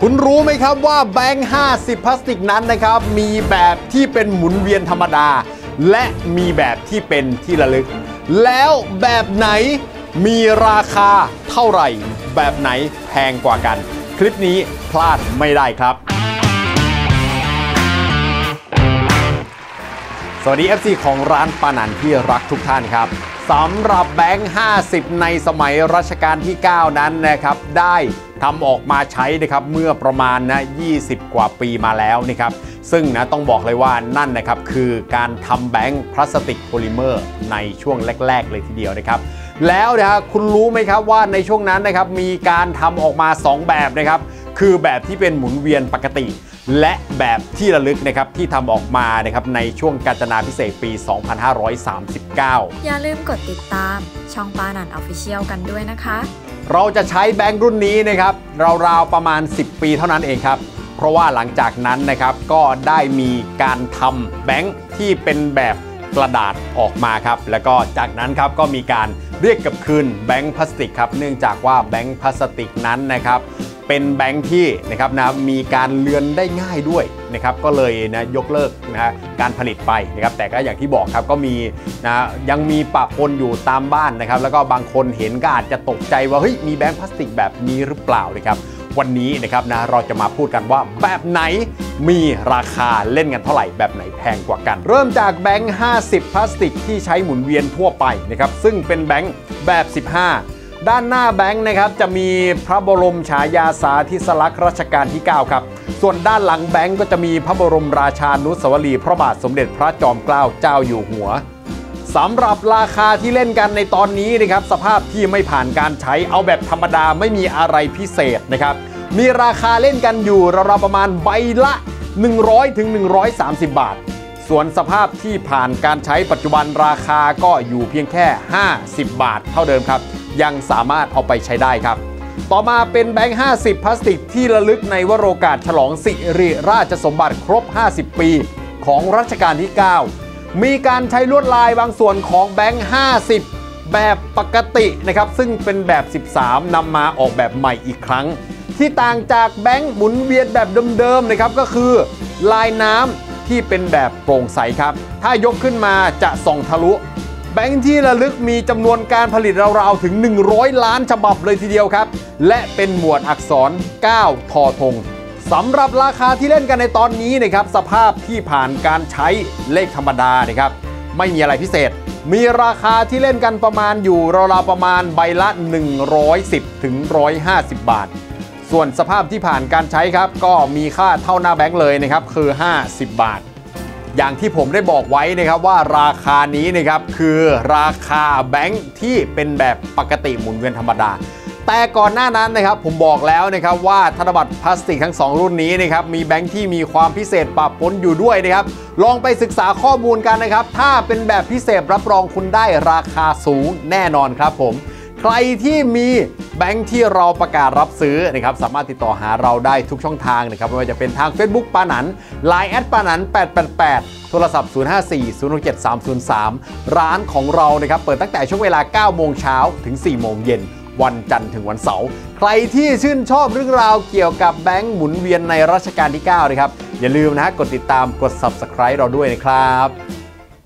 คุณรู้ไหมครับว่าแบงค์50พลาสติกนั้นนะครับมีแบบที่เป็นหมุนเวียนธรรมดาและมีแบบที่เป็นที่ระลึกแล้วแบบไหนมีราคาเท่าไหร่แบบไหนแพงกว่ากันคลิปนี้พลาดไม่ได้ครับสวัสดี FC ของร้านปานันที่รักทุกท่านครับสำหรับแบงค์50ในสมัยรัชกาลที่9นั้นนะครับได้ทำออกมาใช้นะครับเมื่อประมาณ20กว่าปีมาแล้วนะครับซึ่งต้องบอกเลยว่านั่นนะครับคือการทำแบงค์พลาสติกโพลิเมอร์ในช่วงแรกๆเลยทีเดียวนะครับแล้วคุณรู้ไหมครับว่าในช่วงนั้นนะครับมีการทำออกมา2แบบนะครับคือแบบที่เป็นหมุนเวียนปกติและแบบที่ระลึกนะครับที่ทำออกมานะครับในช่วงกาญจนาภิเษกปี 2539 อย่าลืมกดติดตามช่องปานัน Official กันด้วยนะคะเราจะใช้แบงค์รุ่นนี้นะครับราวๆประมาณ10ปีเท่านั้นเองครับเพราะว่าหลังจากนั้นนะครับก็ได้มีการทำแบงค์ที่เป็นแบบกระดาษออกมาครับแล้วก็จากนั้นครับก็มีการเรียกกลับคืนแบงค์พลาสติกครับเนื่องจากว่าแบงค์พลาสติกนั้นนะครับเป็นแบงค์ที่นะครับมีการเลือนได้ง่ายด้วยนะครับก็เลยยกเลิกการผลิตไปนะครับแต่ก็อย่างที่บอกครับก็มียังมีปะปนอยู่ตามบ้านนะครับแล้วก็บางคนเห็นก็อาจจะตกใจว่าเฮ้ยมีแบงค์พลาสติกแบบนี้หรือเปล่านะครับวันนี้นะครับเราจะมาพูดกันว่าแบบไหนมีราคาเล่นกันเท่าไหร่แบบไหนแพงกว่ากันเริ่มจากแบงค์50พลาสติกที่ใช้หมุนเวียนทั่วไปนะครับซึ่งเป็นแบงค์แบบ15ด้านหน้าแบงค์นะครับจะมีพระบรมฉายาสาธิสลักษณ์รัชกาลที่9ครับส่วนด้านหลังแบงค์ก็จะมีพระบรมราชานุสาวรีย์พระบาทสมเด็จพระจอมเกล้าเจ้าอยู่หัวสำหรับราคาที่เล่นกันในตอนนี้นะครับสภาพที่ไม่ผ่านการใช้เอาแบบธรรมดาไม่มีอะไรพิเศษนะครับมีราคาเล่นกันอยู่ราวๆประมาณใบละ100 ถึง 130 บาทส่วนสภาพที่ผ่านการใช้ปัจจุบันราคาก็อยู่เพียงแค่50 บาทเท่าเดิมครับยังสามารถเอาไปใช้ได้ครับต่อมาเป็นแบงค์50พลาสติกที่ระลึกในวโรกาสฉลองสิริราชสมบัติครบ50ปีของรัชกาลที่9มีการใช้ลวดลายบางส่วนของแบงค์50แบบปกตินะครับซึ่งเป็นแบบ13นำมาออกแบบใหม่อีกครั้งที่ต่างจากแบงค์หมุนเวียนแบบเดิมๆนะครับก็คือลายน้ำที่เป็นแบบโปร่งใสครับถ้ายกขึ้นมาจะส่องทะลุแบงค์ที่ระลึกมีจำนวนการผลิตราวๆถึง100ล้านฉบับเลยทีเดียวครับและเป็นหมวดอักษร9ทอธงสำหรับราคาที่เล่นกันในตอนนี้นะครับสภาพที่ผ่านการใช้เลขธรรมดานะครับไม่มีอะไรพิเศษมีราคาที่เล่นกันประมาณอยู่ราวๆประมาณใบละ110 ถึง 150 บาทส่วนสภาพที่ผ่านการใช้ครับก็มีค่าเท่าหน้าแบงค์เลยนะครับคือ50 บาทอย่างที่ผมได้บอกไว้นะครับว่าราคานี้นะครับคือราคาแบงค์ที่เป็นแบบปกติหมุนเวียนธรรมดาแต่ก่อนหน้านั้นนะครับผมบอกแล้วนะครับว่าธนบัตรพลาสติกทั้ง2รุ่นนี้นะครับมีแบงค์ที่มีความพิเศษปะปนอยู่ด้วยนะครับลองไปศึกษาข้อมูลกันนะครับถ้าเป็นแบบพิเศษรับรองคุณได้ราคาสูงแน่นอนครับผมใครที่มีแบงค์ที่เราประกาศรับซื้อนะครับสามารถติดต่อหาเราได้ทุกช่องทางนะครับไม่ว่าจะเป็นทาง Facebook ปานัน Line แอดปานัน888โทรศัพท์054-067-303ร้านของเรานะครับเปิดตั้งแต่ช่วงเวลา 9 โมงเช้าถึง 4 โมงเย็นวันจันทร์ถึงวันเสาร์ใครที่ชื่นชอบเรื่องราวเกี่ยวกับแบงค์หมุนเวียนในรัชกาลที่9นะครับอย่าลืมกดติดตามกด Subscribe เราด้วยนะครับ